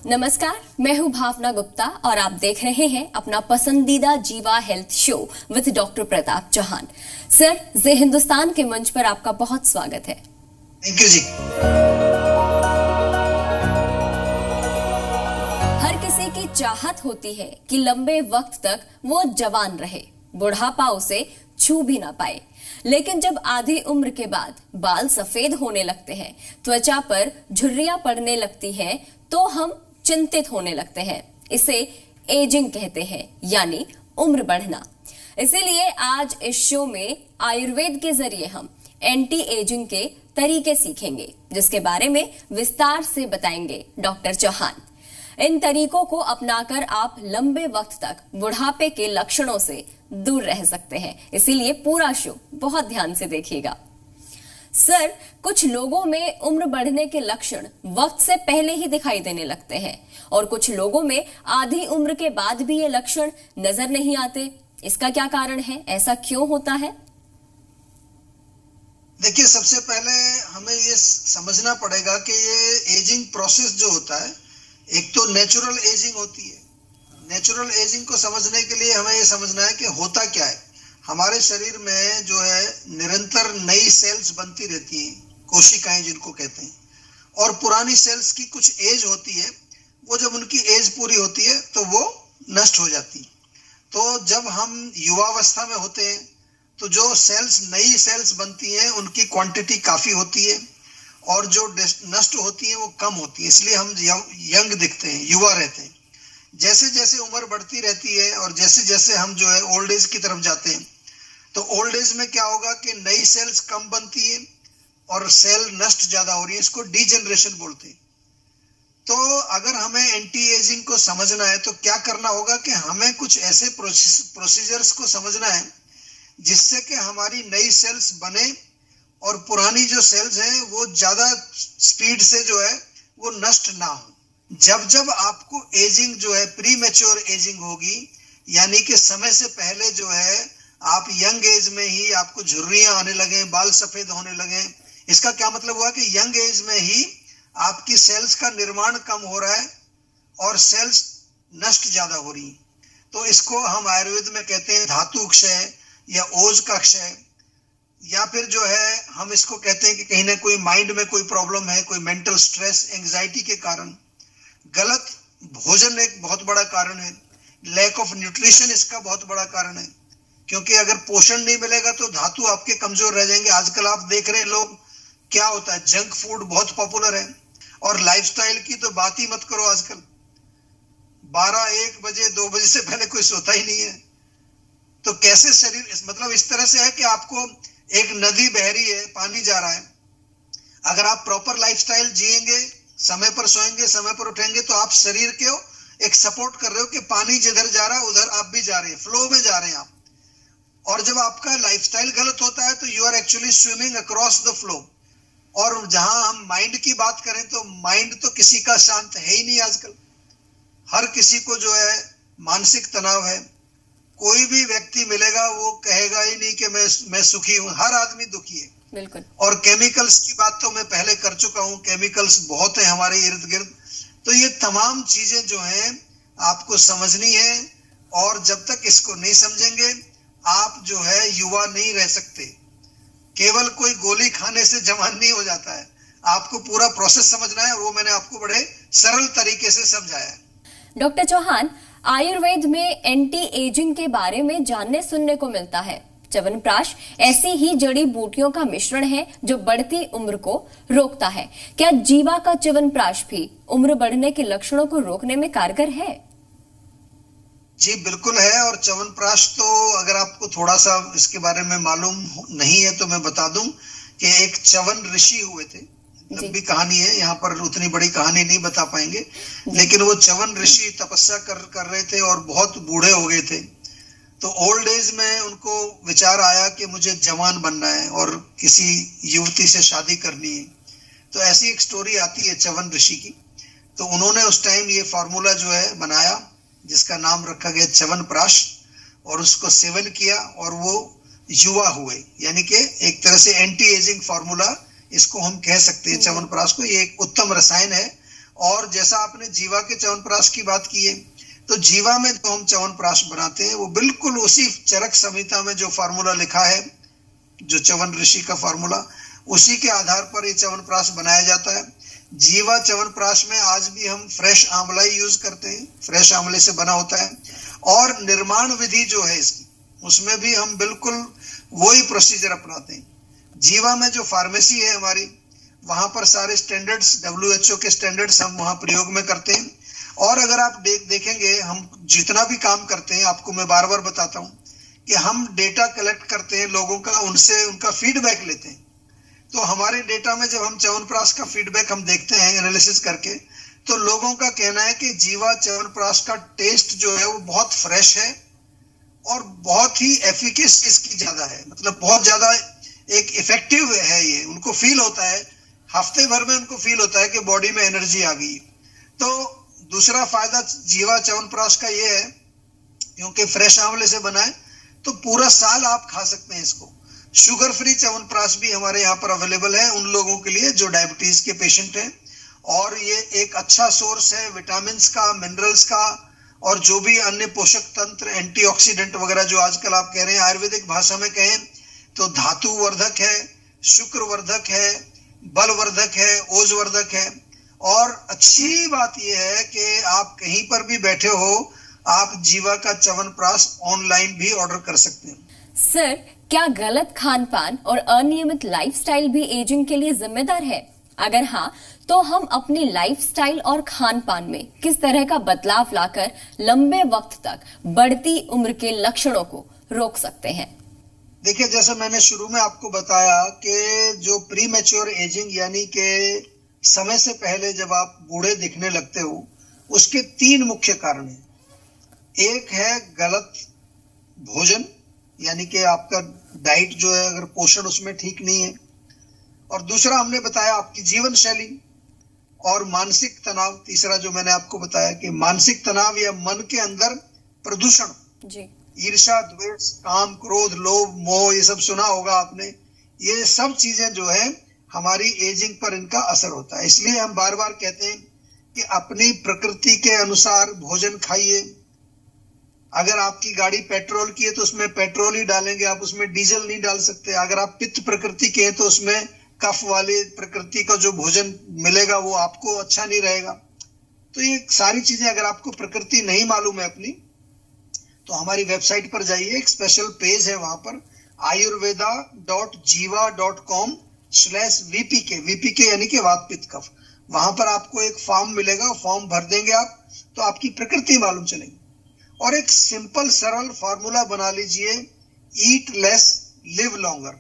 नमस्कार, मैं हूं भावना गुप्ता और आप देख रहे हैं अपना पसंदीदा Jiva health show with doctor Pratap Chauhan. Sir, जे हिंदुस्तान के मंच पर आपका बहुत स्वागत है। थैंक यू जी। हर किसी की चाहत होती है कि लंबे वक्त तक वो जवान रहे, बुढ़ापा उसे छू भी ना पाए। लेकिन जब आधी उम्र के बाद बाल सफेद होने लगते हैं, त्वचा पर झुर्रियां पड़ने लगती हैं, तो हम चिंतित होने लगते हैं। इसे एजिंग कहते हैं, यानी उम्र बढ़ना। इसीलिए आज इस शो में आयुर्वेद के जरिए हम एंटी एजिंग के तरीके सीखेंगे, जिसके बारे में विस्तार से बताएंगे डॉक्टर चौहान। इन तरीकों को अपनाकर आप लंबे वक्त तक बुढ़ापे के लक्षणों से दूर रह सकते हैं। इसीलिए पूरा शो बहुत ध्यान से देखिएगा। सर, कुछ लोगों में उम्र बढ़ने के लक्षण वक्त से पहले ही दिखाई देने लगते हैं और कुछ लोगों में आधी उम्र के बाद भी ये लक्षण नजर नहीं आते। इसका क्या कारण है? ऐसा क्यों होता है? देखिए, सबसे पहले हमें ये समझना पड़ेगा कि ये एजिंग प्रोसेस जो होता है, एक तो नेचुरल एजिंग होती है। नेचुरल एजिंग को समझने के लिए हमें ये समझना है कि होता क्या है। हमारे शरीर में जो है निरंतर नई सेल्स बनती रहती हैं, कोशिकाएं जिनको कहते हैं, और पुरानी सेल्स की कुछ एज होती है। वो जब उनकी एज पूरी होती है तो वो नष्ट हो जाती है। तो जब हम युवावस्था में होते हैं तो जो सेल्स नई सेल्स बनती हैं उनकी क्वांटिटी काफी होती है और जो नष्ट होती है वो कम होती है। इसलिए हम यंग दिखते हैं, युवा रहते हैं। जैसे जैसे उम्र बढ़ती रहती है और जैसे जैसे हम जो है ओल्ड एज की तरफ जाते हैं, तो ओल्ड एज में क्या होगा कि नई सेल्स कम बनती है और सेल नष्ट ज्यादा हो रही है। इसको डीजनरेशन बोलते हैं। तो अगर हमें एंटी एजिंग को समझना है तो क्या करना होगा कि हमें कुछ ऐसे प्रोसीजर्स को समझना है जिससे कि हमारी नई सेल्स बने और पुरानी जो सेल्स हैं वो ज्यादा स्पीड से जो है वो नष्ट ना हो। जब जब आपको एजिंग जो है प्री मैच्योर एजिंग होगी, यानी कि समय से पहले जो है आप यंग एज में ही आपको झुर्रियां आने लगे, बाल सफेद होने लगे, इसका क्या मतलब हुआ कि यंग एज में ही आपकी सेल्स का निर्माण कम हो रहा है और सेल्स नष्ट ज्यादा हो रही है। तो इसको हम आयुर्वेद में कहते हैं धातु क्षय या ओज का क्षय, या फिर जो है हम इसको कहते हैं कि कहीं ना कोई माइंड में कोई प्रॉब्लम है, कोई मेंटल स्ट्रेस, एंजाइटी के कारण। गलत भोजन एक बहुत बड़ा कारण है। लैक ऑफ न्यूट्रिशन इसका बहुत बड़ा कारण है, क्योंकि अगर पोषण नहीं मिलेगा तो धातु आपके कमजोर रह जाएंगे। आजकल आप देख रहे हैं लोग क्या होता है, जंक फूड बहुत पॉपुलर है और लाइफस्टाइल की तो बात ही मत करो। आजकल 12, 1 बजे 2 बजे से पहले कोई सोता ही नहीं है। तो कैसे शरीर, मतलब इस तरह से है कि आपको एक नदी बह रही है, पानी जा रहा है। अगर आप प्रॉपर लाइफस्टाइल जिएंगे, समय पर सोएंगे, समय पर उठेंगे, तो आप शरीर को एक सपोर्ट कर रहे हो कि पानी जिधर जा रहा है उधर आप भी जा रहे हैं, फ्लो में जा रहे हैं आप। और जब आपका लाइफस्टाइल गलत होता है तो you are actually swimming across the flow. और जहां हम माइंड की बात करें तो माइंड तो किसी का शांत है ही नहीं आजकल। हर किसी को जो है मानसिक तनाव है। कोई भी व्यक्ति मिलेगा वो कहेगा ही नहीं कि मैं सुखी हूं। हर आदमी दुखी है। बिल्कुल। और केमिकल्स की बात तो मैं पहले कर चुका हूं। केमिकल्स बहुत है हमारे इर्द गिर्द। तो ये तमाम चीजें जो हैं आपको समझनी है, और जब तक इसको नहीं समझेंगे आप जो है युवा नहीं रह सकते। केवल कोई गोली खाने से जवान नहीं हो जाता है। आपको पूरा प्रोसेस समझना है, और वो मैंने आपको बड़े सरल तरीके से समझाया है। डॉक्टर चौहान, आयुर्वेद में एंटी एजिंग के बारे में जानने सुनने को मिलता है। च्यवनप्राश ऐसी ही जड़ी बूटियों का मिश्रण है जो बढ़ती उम्र को रोकता है। क्या जीवा का च्यवनप्राश भी उम्र बढ़ने के लक्षणों को रोकने में कारगर है? जी बिल्कुल है। और च्यवनप्राश तो अगर आपको थोड़ा सा इसके बारे में मालूम नहीं है तो मैं बता दूं कि एक च्यवन ऋषि हुए थे। लंबी कहानी है, यहाँ पर उतनी बड़ी कहानी नहीं बता पाएंगे, लेकिन वो च्यवन ऋषि तपस्या कर रहे थे और बहुत बूढ़े हो गए थे। तो ओल्ड एज में उनको विचार आया कि मुझे जवान बनना है और किसी युवती से शादी करनी है। तो ऐसी एक स्टोरी आती है च्यवन ऋषि की। तो उन्होंने उस टाइम ये फॉर्मूला जो है बनाया, जिसका नाम रखा गया च्यवनप्राश, और उसको सेवन किया और वो युवा हुए। यानी कि एक तरह से एंटी एजिंग फॉर्मूला इसको हम कह सकते हैं च्यवनप्राश को। ये एक उत्तम रसायन है और जैसा आपने जीवा के च्यवनप्राश की बात की है, तो जीवा में जो हम च्यवनप्राश बनाते हैं वो बिल्कुल उसी चरक संहिता में जो फार्मूला लिखा है, जो च्यवन ऋषि का फार्मूला, उसी के आधार पर ये च्यवनप्राश बनाया जाता है। जीवा च्यवनप्राश में आज भी हम फ्रेश आंवला ही यूज करते हैं, फ्रेश आंवले से बना होता है। और निर्माण विधि जो है इसकी, उसमें भी हम बिल्कुल वही प्रोसीजर अपनाते हैं। जीवा में जो फार्मेसी है हमारी, वहां पर सारे स्टैंडर्ड्स, WHO के स्टैंडर्ड्स हम वहां प्रयोग में करते हैं। और अगर आप देखेंगे, हम जितना भी काम करते हैं, आपको मैं बार बार बताता हूं कि हम डेटा कलेक्ट करते हैं लोगों का, उनसे उनका फीडबैक लेते हैं। तो हमारे डेटा में जब हम च्यवनप्राश का फीडबैक हम देखते हैं एनालिसिस करके, तो लोगों का कहना है कि जीवा च्यवनप्राश का टेस्ट जो है वो बहुत फ्रेश है और बहुत ही एफिकेस इसकी ज्यादा है, मतलब बहुत ज्यादा एक इफेक्टिव है ये। उनको फील होता है, हफ्ते भर में उनको फील होता है कि बॉडी में एनर्जी आ गई। तो दूसरा फायदा जीवा च्यवनप्राश का ये है, क्योंकि फ्रेश आंवले से बना है तो पूरा साल आप खा सकते हैं इसको। शुगर फ्री च्यवनप्राश भी हमारे यहाँ पर अवेलेबल है उन लोगों के लिए जो डायबिटीज के पेशेंट हैं, और ये एक अच्छा सोर्स है विटामिन का, मिनरल्स का, और जो भी अन्य पोषक तंत्र, एंटीऑक्सीडेंट वगैरह जो आजकल आप कह रहे हैं, आयुर्वेदिक भाषा में कहें तो धातु वर्धक है, शुक्र वर्धक है, बल वर्धक है, ओज वर्धक है। और अच्छी बात यह है कि आप कहीं पर भी बैठे हो, आप जीवा का च्यवनप्राश ऑनलाइन भी ऑर्डर कर सकते हैं। सर, क्या गलत खान पान और अनियमित लाइफस्टाइल भी एजिंग के लिए जिम्मेदार है? अगर हाँ, तो हम अपनी लाइफस्टाइल और खान पान में किस तरह का बदलाव लाकर लंबे वक्त तक बढ़ती उम्र के लक्षणों को रोक सकते हैं? देखिए, जैसे मैंने शुरू में आपको बताया कि जो प्री मैच्योर एजिंग यानी कि समय से पहले जब आप बूढ़े दिखने लगते हो, उसके 3 मुख्य कारण हैं। एक है गलत भोजन, यानी कि आपका डाइट जो है अगर पोषण उसमें ठीक नहीं है, और दूसरा हमने बताया आपकी जीवन शैली, और मानसिक तनाव तीसरा जो मैंने आपको बताया कि मानसिक तनाव या मन के अंदर प्रदूषण जी, ईर्ष्या, द्वेष, काम, क्रोध, लोभ, मोह, ये सब सुना होगा आपने। ये सब चीजें जो है हमारी एजिंग पर इनका असर होता है। इसलिए हम बार बार कहते हैं कि अपनी प्रकृति के अनुसार भोजन खाइए। अगर आपकी गाड़ी पेट्रोल की है तो उसमें पेट्रोल ही डालेंगे, आप उसमें डीजल नहीं डाल सकते। अगर आप पित्त प्रकृति के हैं तो उसमें कफ वाले प्रकृति का जो भोजन मिलेगा वो आपको अच्छा नहीं रहेगा। तो ये सारी चीजें अगर आपको प्रकृति नहीं मालूम है अपनी, तो हमारी वेबसाइट पर जाइए, एक स्पेशल पेज है वहां पर ayurveda.jiva.com/vpk, VPK यानी कि वात पित्त कफ। वहां पर आपको एक फॉर्म मिलेगा, फॉर्म भर देंगे आप तो आपकी प्रकृति मालूम चलेगी। और एक सिंपल सरल फॉर्मूला बना लीजिए, eat less live longer,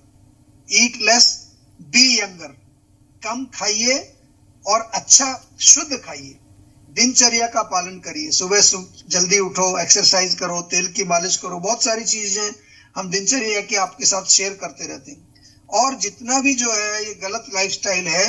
eat less be younger. कम खाइए और अच्छा शुद्ध खाइए, दिनचर्या का पालन करिए। सुबह जल्दी उठो, एक्सरसाइज करो, तेल की मालिश करो, बहुत सारी चीजें हम दिनचर्या की आपके साथ शेयर करते रहते हैं। और जितना भी जो है ये गलत लाइफस्टाइल है,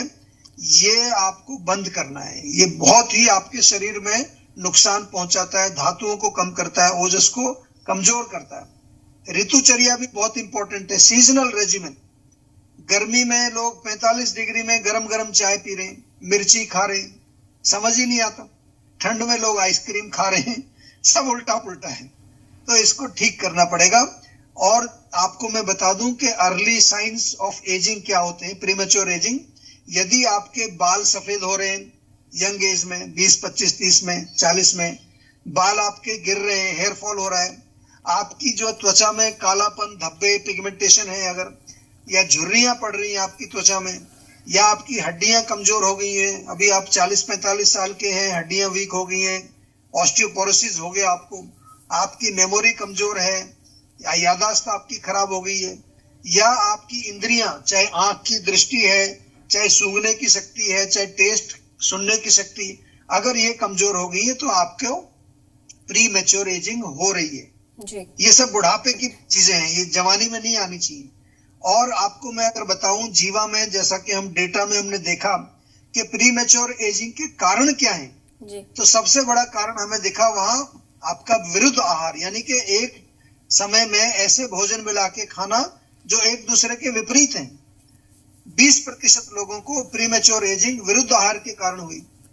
ये आपको बंद करना है। ये बहुत ही आपके शरीर में नुकसान पहुंचाता है, धातुओं को कम करता है, ओजस को कमजोर करता है। ऋतुचर्या भी बहुत इंपॉर्टेंट है, सीजनल रेजिमेंट। गर्मी में लोग 45 डिग्री में गरम गरम चाय पी रहे हैं, मिर्ची खा रहे हैं, समझ ही नहीं आता। ठंड में लोग आइसक्रीम खा रहे हैं, सब उल्टा पुल्टा है। तो इसको ठीक करना पड़ेगा। और आपको मैं बता दूं कि अर्ली साइंस ऑफ एजिंग क्या होते हैं, प्रीमेच्योर एजिंग। यदि आपके बाल सफेद हो रहे हैं यंग एज में, 20, 25, 30 में, 40 में, बाल आपके गिर रहे हैं, हेयर फॉल हो रहा है, आपकी जो त्वचा में कालापन, धब्बे, पिगमेंटेशन है अगर, या झुर्रियां पड़ रही हैं आपकी त्वचा में, या आपकी हड्डियां कमजोर हो गई हैं, अभी आप 40-45 साल के हैं, हड्डियां वीक हो गई हैं, ऑस्टियोपोरोसिस हो गया आपको, आपकी मेमोरी कमजोर है, या यादाश्त आपकी खराब हो गई है, या आपकी इंद्रियां, चाहे आंख की दृष्टि है, चाहे सूंघने की शक्ति है, चाहे टेस्ट सुनने की शक्ति, अगर ये कमजोर हो गई है तो आपको प्री मैच्योर एजिंग हो रही है जी। ये सब बुढ़ापे की चीजें हैं, ये जवानी में नहीं आनी चाहिए। और आपको मैं अगर बताऊं, जीवा में जैसा कि हम डेटा में हमने देखा कि प्री मैच्योर एजिंग के कारण क्या है जी। तो सबसे बड़ा कारण हमें दिखा वहां आपका विरुद्ध आहार, यानी कि एक समय में ऐसे भोजन मिला के खाना जो एक दूसरे के विपरीत हैं। 20% लोगों को प्रीमेच्योर एजिंग विरुद्ध आहार के कारण हुई।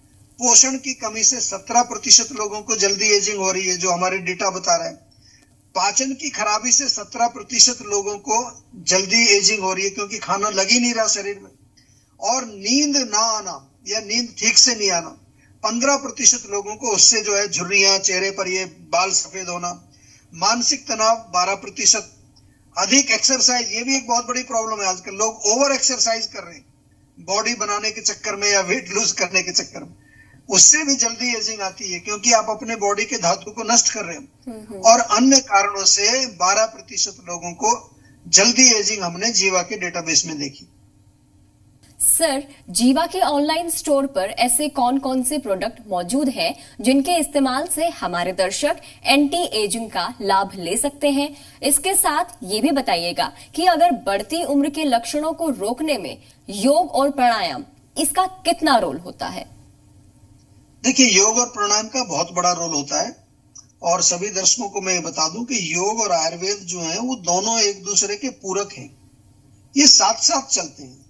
पोषण की कमी से 17% लोगों को जल्दी एजिंग हो रही है, जो हमारे डेटा बता रहे हैं। पाचन की खराबी से 17% लोगों को जल्दी एजिंग हो रही है, क्योंकि खाना लग ही नहीं रहा शरीर में। और नींद ना आना या नींद ठीक से नहीं आना, 15% लोगों को उससे जो है झुर्रियां, चेहरे पर ये बाल सफेद होना। मानसिक तनाव 12%। अधिक एक्सरसाइज, ये भी एक बहुत बड़ी प्रॉब्लम है आजकल। लोग ओवर एक्सरसाइज कर रहे हैं बॉडी बनाने के चक्कर में या वेट लूज करने के चक्कर में, उससे भी जल्दी एजिंग आती है, क्योंकि आप अपने बॉडी के धातु को नष्ट कर रहे हो। और अन्य कारणों से 12% लोगों को जल्दी एजिंग हमने जीवा के डेटाबेस में देखी। सर, जीवा के ऑनलाइन स्टोर पर ऐसे कौन कौन से प्रोडक्ट मौजूद हैं जिनके इस्तेमाल से हमारे दर्शक एंटी एजिंग का लाभ ले सकते हैं? इसके साथ ये भी बताइएगा कि अगर बढ़ती उम्र के लक्षणों को रोकने में योग और प्राणायाम, इसका कितना रोल होता है? देखिए, योग और प्राणायाम का बहुत बड़ा रोल होता है। और सभी दर्शकों को मैं ये बता दूं कि योग और आयुर्वेद जो है वो दोनों एक दूसरे के पूरक हैं, ये साथ साथ चलते हैं।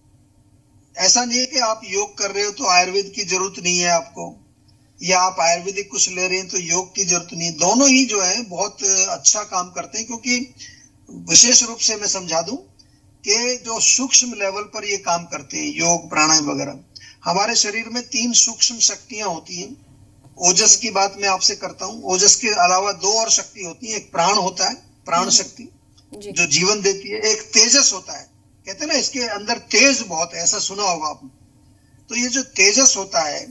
ऐसा नहीं है कि आप योग कर रहे हो तो आयुर्वेद की जरूरत नहीं है आपको, या आप आयुर्वेदिक कुछ ले रहे हैं तो योग की जरूरत नहीं है। दोनों ही जो है बहुत अच्छा काम करते हैं, क्योंकि विशेष रूप से मैं समझा दूं कि जो सूक्ष्म लेवल पर ये काम करते हैं, योग प्राणायाम वगैरह। हमारे शरीर में 3 सूक्ष्म शक्तियां होती हैं। ओजस की बात मैं आपसे करता हूँ। ओजस के अलावा 2 और शक्ति होती है। एक प्राण होता है, प्राण शक्ति जो जीवन देती है। एक तेजस होता है, कहते हैं ना इसके अंदर तेज बहुत है, ऐसा सुना होगा आपने। तो ये जो तेजस होता है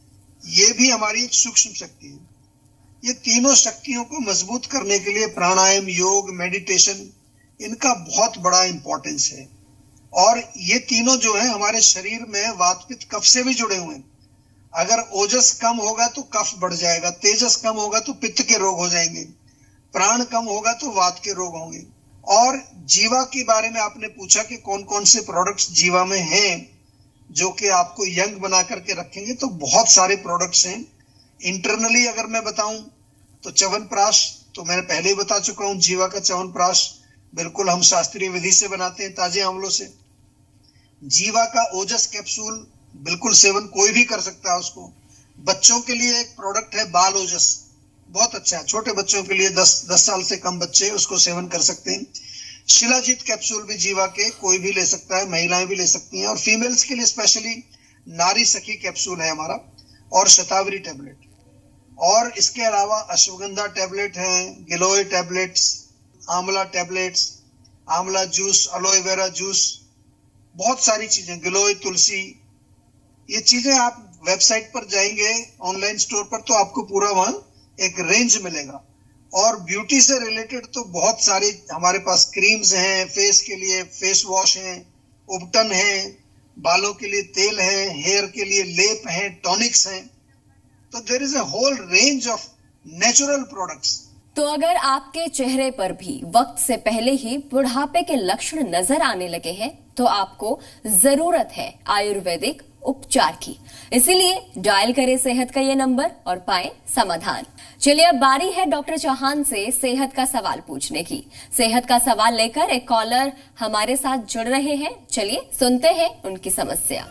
ये भी हमारी एक सूक्ष्म शक्ति है। ये तीनों शक्तियों को मजबूत करने के लिए प्राणायाम, योग, मेडिटेशन, इनका बहुत बड़ा इंपॉर्टेंस है। और ये तीनों जो है हमारे शरीर में वात पित्त कफ से भी जुड़े हुए हैं। अगर ओजस कम होगा तो कफ बढ़ जाएगा, तेजस कम होगा तो पित्त के रोग हो जाएंगे, प्राण कम होगा तो वात के रोग होंगे। और जीवा के बारे में आपने पूछा कि कौन कौन से प्रोडक्ट्स जीवा में हैं जो कि आपको यंग बना करके रखेंगे, तो बहुत सारे प्रोडक्ट्स हैं। इंटरनली अगर मैं बताऊं तो च्यवनप्राश तो मैंने पहले ही बता चुका हूं। जीवा का च्यवनप्राश बिल्कुल हम शास्त्रीय विधि से बनाते हैं, ताजे आंवलों से। जीवा का ओजस कैप्सूल बिल्कुल सेवन कोई भी कर सकता है उसको। बच्चों के लिए एक प्रोडक्ट है बाल ओजस, बहुत अच्छा है। छोटे बच्चों के लिए 10 साल से कम बच्चे उसको सेवन कर सकते हैं। शिलाजीत कैप्सूल भी जीवा के कोई भी ले सकता है, महिलाएं भी ले सकती हैं। और फीमेल्स के लिए स्पेशली नारी सखी कैप्सूल है हमारा, और शतावरी टैबलेट। और इसके अलावा अश्वगंधा टैबलेट है, giloy tablets, amla tablets, amla juice, aloe vera juice, बहुत सारी चीजें, गिलोय, तुलसी, ये चीजें आप वेबसाइट पर जाएंगे ऑनलाइन स्टोर पर तो आपको पूरा वहां एक रेंज मिलेगा। और ब्यूटी से रिलेटेड तो बहुत सारी हमारे पास क्रीम्स हैं, फेस के लिए फेस वॉश हैं, उपटन है, बालों के लिए तेल है, हेयर के लिए लेप है, टॉनिक्स हैं। तो there is a whole range of natural products. तो अगर आपके चेहरे पर भी वक्त से पहले ही बुढ़ापे के लक्षण नजर आने लगे हैं तो आपको जरूरत है आयुर्वेदिक उपचार की। इसीलिए डायल करें सेहत का ये नंबर और पाएं समाधान। चलिए अब बारी है डॉक्टर चौहान से सेहत का सवाल पूछने की। सेहत का सवाल लेकर एक कॉलर हमारे साथ जुड़ रहे हैं, चलिए सुनते हैं उनकी समस्या।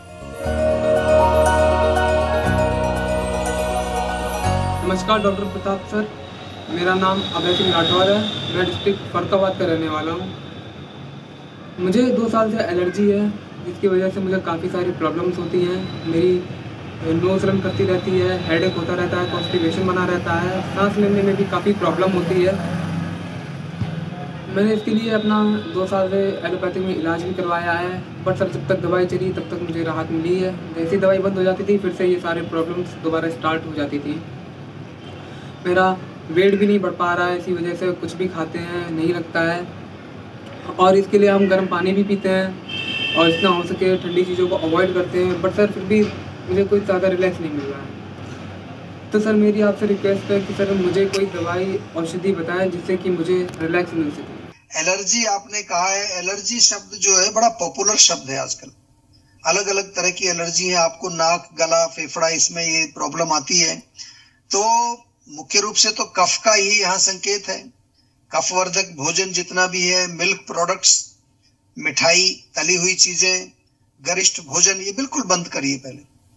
नमस्कार डॉक्टर प्रताप सर, मेरा नाम अभय सिंह राठौर है। मैं डिस्ट्रिक्ट फर्रुखाबाद का रहने वाला हूँ। मुझे 2 साल से एलर्जी है, जिसकी वजह से मुझे काफ़ी सारी प्रॉब्लम्स होती हैं। मेरी नोज रन करती रहती है, हेडेक होता रहता है, कॉन्स्टिपेशन बना रहता है, सांस लेने में भी काफ़ी प्रॉब्लम होती है। मैंने इसके लिए अपना 2 साल से एलोपैथिक में इलाज भी करवाया है, बट सर जब तक दवाई चली तब तक मुझे राहत मिली है। जैसी दवाई बंद हो जाती थी फिर से ये सारे प्रॉब्लम्स दोबारा स्टार्ट हो जाती थी। मेरा वेट भी नहीं बढ़ पा रहा है, इसी वजह से कुछ भी खाते हैं नहीं लगता है। और इसके लिए हम गर्म पानी भी पीते हैं और जितना हो सके ठंडी चीज़ों को अवॉइड करते हैं, बट सर फिर भी मुझे कोई ज़्यादा रिलैक्स नहीं मिल रहा है। तो सर मेरी आपसे रिक्वेस्ट है कि सर मुझे कोई दवाई औषधि बताएं जिससे कि मुझे रिलैक्स मिल सके। एलर्जी आपने कहा है, एलर्जी शब्द जो है बड़ा पॉपुलर शब्द है आजकल। अलग अलग तरह की एलर्जी है, आपको नाक, गला, फेफड़ा, इसमें ये प्रॉब्लम आती है। तो मुख्य रूप से तो कफ का ही यहाँ संकेत है। कफवर्धक भोजन जितना भी है, मिल्क प्रोडक्ट्स, मिठाई, तली हुई चीजें, गरिष्ठ भोजन, ये बिल्कुल बंद करिए पहले।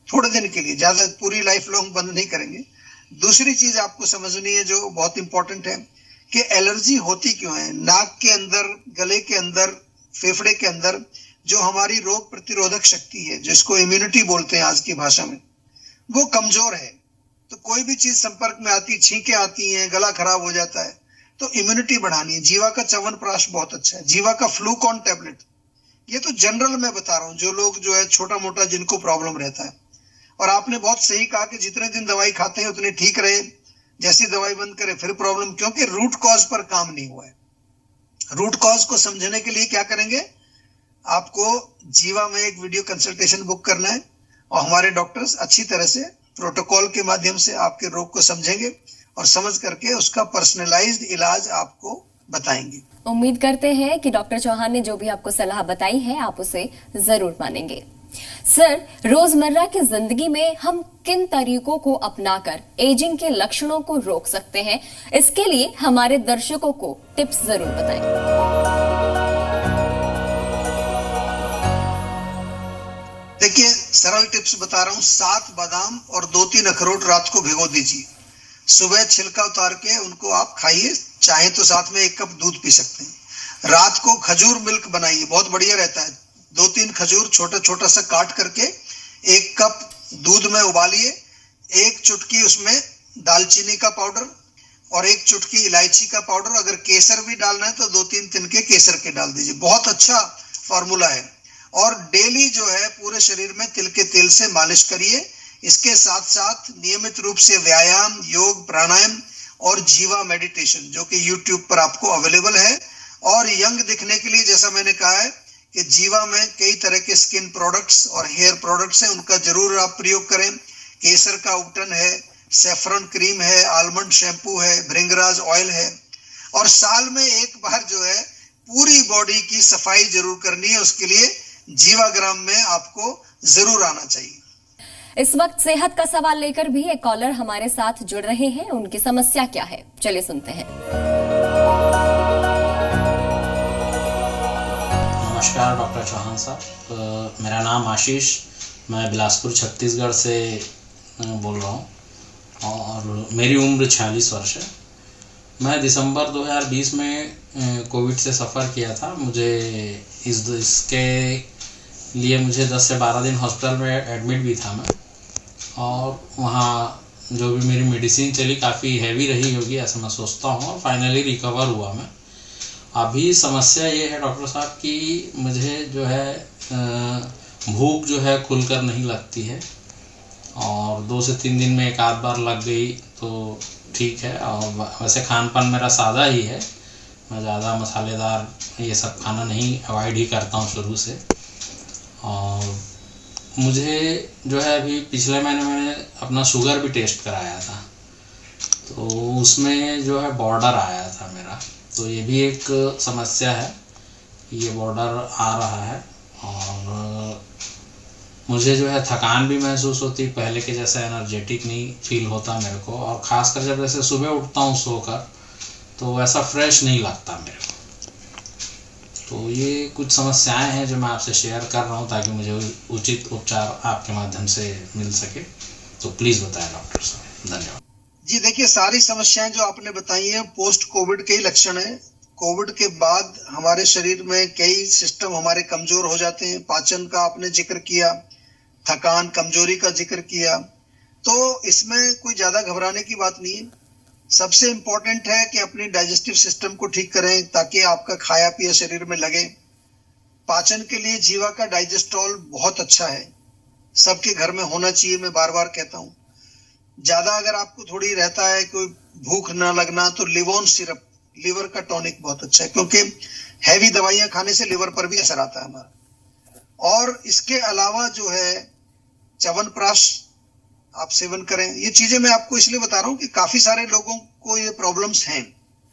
थोड़े दिन के लिए, ज्यादा पूरी लाइफ लॉन्ग बंद नहीं करेंगे। दूसरी चीज आपको समझनी है जो बहुत इंपॉर्टेंट है कि एलर्जी होती क्यों है। नाक के अंदर, गले के अंदर, फेफड़े के अंदर जो हमारी रोग प्रतिरोधक शक्ति है, जिसको इम्यूनिटी बोलते हैं आज की भाषा में, वो कमजोर है। तो कोई भी चीज संपर्क में आती, छींके आती हैं, गला खराब हो जाता है, तो इम्यूनिटी बढ़ानी है। जीवा का च्यवनप्राश बहुत अच्छा है। जीवा का फ्लूकॉन टैबलेट, ये तो जनरल में बता रहा हूँ, जो लोग जो है छोटा मोटा जिनको प्रॉब्लम रहता है। और आपने बहुत सही कहा कि जितने दिन दवाई खाते हैं उतने ठीक रहे, जैसी दवाई बंद करे फिर प्रॉब्लम, क्योंकि रूट कॉज पर काम नहीं हुआ है। रूट कॉज को समझने के लिए क्या करेंगे, आपको जीवा में एक वीडियो कंसल्टेशन बुक करना है और हमारे डॉक्टर्स अच्छी तरह से प्रोटोकॉल के माध्यम से आपके रोग को समझेंगे और समझ करके उसका पर्सनलाइज्ड इलाज आपको बताएंगे। उम्मीद करते हैं कि डॉक्टर चौहान ने जो भी आपको सलाह बताई है आप उसे जरूर मानेंगे। सर, रोजमर्रा की जिंदगी में हम किन तरीकों को अपनाकर एजिंग के लक्षणों को रोक सकते हैं, इसके लिए हमारे दर्शकों को टिप्स जरूर बताएं। देखिए, सरल टिप्स बता रहा हूं। 7 बादाम और 2-3 अखरोट रात को भिगो दीजिए, सुबह छिलका उतार के उनको आप खाइए, चाहे तो साथ में 1 कप दूध पी सकते हैं। रात को खजूर मिल्क बनाइए, बहुत बढ़िया रहता है। 2-3 खजूर छोटा छोटा सा काट करके 1 कप दूध में उबालिए, 1 चुटकी उसमें दालचीनी का पाउडर और 1 चुटकी इलायची का पाउडर, अगर केसर भी डालना है तो 2-3 तिनके केसर के डाल दीजिए। बहुत अच्छा फॉर्मूला है। और डेली जो है पूरे शरीर में तिल के तेल से मालिश करिए। इसके साथ साथ नियमित रूप से व्यायाम, योग, प्राणायाम और जीवा मेडिटेशन, जो कि YouTube पर आपको अवेलेबल है। और यंग दिखने के लिए, जैसा मैंने कहा है कि जीवा में कई तरह के स्किन प्रोडक्ट्स और हेयर प्रोडक्ट्स हैं, उनका जरूर आप प्रयोग करें। केसर का उपटन है, सैफरन क्रीम है, आलमंड शैम्पू है, भृंगराज ऑयल है। और साल में एक बार जो है पूरी बॉडी की सफाई जरूर करनी है। उसके लिए जीवाग्राम में आपको जरूर आना चाहिए। इस वक्त सेहत का सवाल लेकर भी एक कॉलर हमारे साथ जुड़ रहे हैं। उनकी समस्या क्या है, चलिए सुनते हैं। नमस्कार डॉक्टर चौहान साहब, मेरा नाम आशीष, मैं बिलासपुर छत्तीसगढ़ से बोल रहा हूँ और मेरी उम्र 46 वर्ष है। मैं दिसंबर 2020 में कोविड से सफ़र किया था। मुझे इसके लिए मुझे 10 से 12 दिन हॉस्पिटल में एडमिट भी था मैं, और वहाँ जो भी मेरी मेडिसिन चली काफ़ी हैवी रही होगी ऐसा मैं सोचता हूँ, और फाइनली रिकवर हुआ मैं। अभी समस्या ये है डॉक्टर साहब कि मुझे जो है भूख जो है खुलकर नहीं लगती है, और 2 से 3 दिन में एक आध बार लग गई तो ठीक है। और वैसे खान पान मेरा सादा ही है, मैं ज़्यादा मसालेदार ये सब खाना नहीं, अवॉइड ही करता हूँ शुरू से। और मुझे जो है अभी पिछले महीने मैंने अपना शुगर भी टेस्ट कराया था, तो उसमें जो है बॉर्डर आया था मेरा, तो ये भी एक समस्या है, ये बॉर्डर आ रहा है। और मुझे जो है थकान भी महसूस होती, पहले के जैसा एनर्जेटिक नहीं फील होता मेरे को, और ख़ासकर जब जैसे सुबह उठता हूँ सोकर तो वैसा फ्रेश नहीं लगता मेरे को। तो ये कुछ समस्याएं हैं जो मैं आपसे शेयर कर रहा हूँ ताकि मुझे उचित उपचार आपके माध्यम से मिल सके, तो प्लीज़ बताएं डॉक्टर साहब। धन्यवाद जी। देखिए, सारी समस्याएं जो आपने बताई हैं पोस्ट कोविड के ही लक्षण हैं। कोविड के बाद हमारे शरीर में कई सिस्टम हमारे कमजोर हो जाते हैं। पाचन का आपने जिक्र किया, थकान, कमजोरी का जिक्र किया, तो इसमें कोई ज्यादा घबराने की बात नहीं है। सबसे इंपॉर्टेंट है कि अपनी डाइजेस्टिव सिस्टम को ठीक करें ताकि आपका खाया पिया शरीर में लगे। पाचन के लिए जीवा का डाइजेस्टॉल बहुत अच्छा है, सबके घर में होना चाहिए, मैं बार बार कहता हूँ। ज्यादा अगर आपको थोड़ी रहता है कोई भूख ना लगना, तो लिवोन सिरप, लिवर का टॉनिक बहुत अच्छा है, क्योंकि हैवी दवाइयां खाने से लिवर पर भी असर आता है हमारा। और इसके अलावा जो है च्यवनप्राश आप सेवन करें। ये चीजें मैं आपको इसलिए बता रहा हूं कि काफी सारे लोगों को ये प्रॉब्लम्स हैं,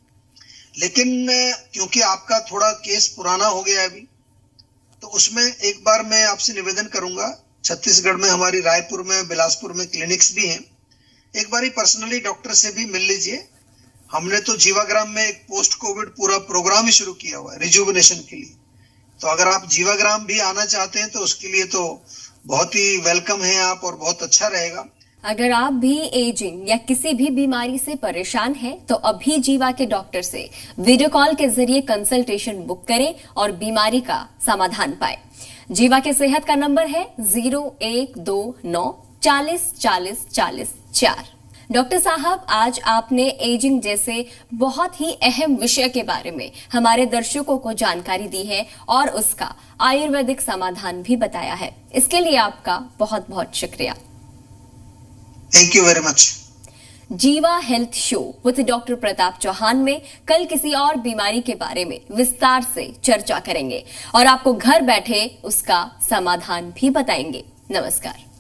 लेकिन क्योंकि आपका थोड़ा केस पुराना हो गया है अभी, तो उसमें एक बार मैं आपसे निवेदन करूंगा, छत्तीसगढ़ में हमारी रायपुर में, बिलासपुर में क्लिनिक्स भी हैं, एक बार पर्सनली डॉक्टर से भी मिल लीजिए। हमने तो जीवाग्राम में एक पोस्ट कोविड पूरा प्रोग्राम ही शुरू किया हुआ है रिजुविनेशन के लिए। तो अगर आप जीवाग्राम भी आना चाहते हैं तो उसके लिए तो बहुत ही वेलकम है आप और बहुत अच्छा रहेगा। अगर आप भी एजिंग या किसी भी बीमारी से परेशान हैं तो अभी जीवा के डॉक्टर से वीडियो कॉल के जरिए कंसल्टेशन बुक करें और बीमारी का समाधान पाएं। जीवा के सेहत का नंबर है 0129 40 40 40 4। डॉक्टर साहब, आज आपने एजिंग जैसे बहुत ही अहम विषय के बारे में हमारे दर्शकों को जानकारी दी है और उसका आयुर्वेदिक समाधान भी बताया है। इसके लिए आपका बहुत बहुत शुक्रिया। Thank you very much. Jiva health show with doctor Pratap Chauhan में कल किसी और बीमारी के बारे में विस्तार से चर्चा करेंगे और आपको घर बैठे उसका समाधान भी बताएंगे। नमस्कार।